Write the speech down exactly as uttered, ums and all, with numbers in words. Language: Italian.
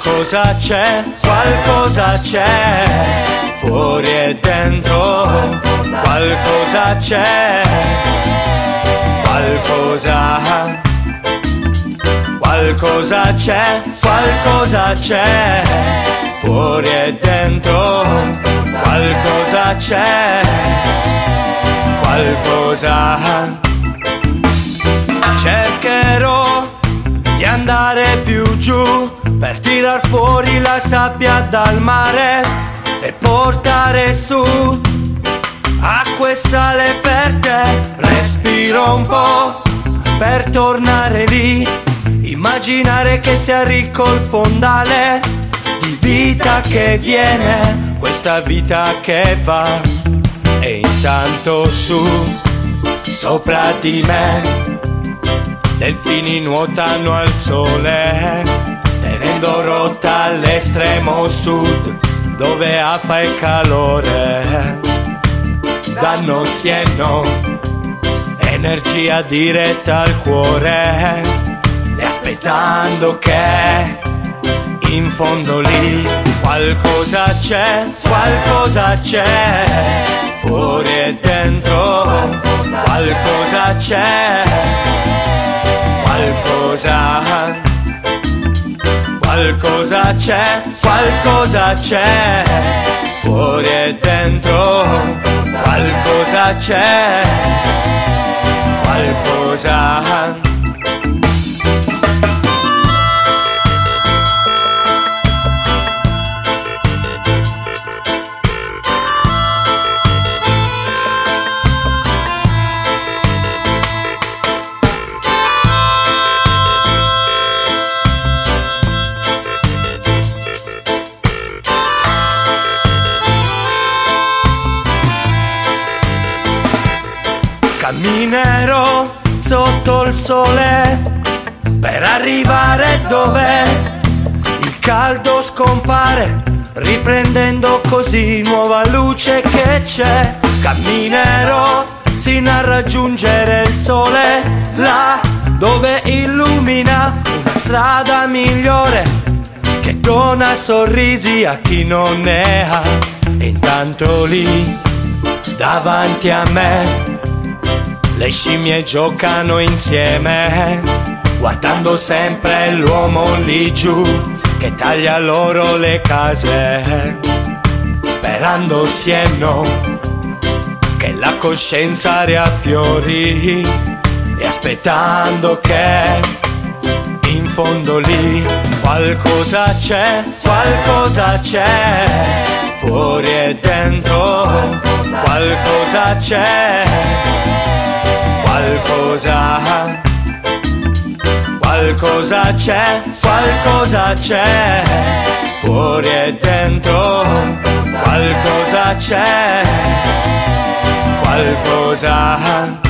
Qualcosa c'è, qualcosa c'è, fuori e dentro, qualcosa c'è, qualcosa, qualcosa c'è, qualcosa c'è, fuori e dentro, qualcosa c'è, qualcosa. Cercherò di andare più giù per tirar fuori la sabbia dal mare e portare su acqua e sale per te. Respiro un po' per tornare lì, immaginare che sia ricco il fondale di vita che viene, questa vita che va. E intanto su, sopra di me, delfini nuotano al sole, tenendo rotta all'estremo sud, dove afa e calore danno sieno, energia diretta al cuore, e aspettando che in fondo lì qualcosa c'è, qualcosa c'è, fuori e dentro, qualcosa c'è, qualcosa, qualcosa c'è, qualcosa c'è, fuori e dentro, qualcosa c'è, qualcosa. Camminerò sotto il sole per arrivare dove il caldo scompare, riprendendo così nuova luce che c'è. Camminerò sino a raggiungere il sole, là dove illumina una strada migliore che dona sorrisi a chi non ne ha. E intanto lì davanti a me le scimmie giocano insieme, guardando sempre l'uomo lì giù che taglia loro le case, sperando sieno che la coscienza riaffiori, e aspettando che in fondo lì qualcosa c'è, qualcosa c'è, fuori e dentro, qualcosa c'è, qualcosa, qualcosa c'è, qualcosa c'è, fuori e dentro, qualcosa c'è, qualcosa.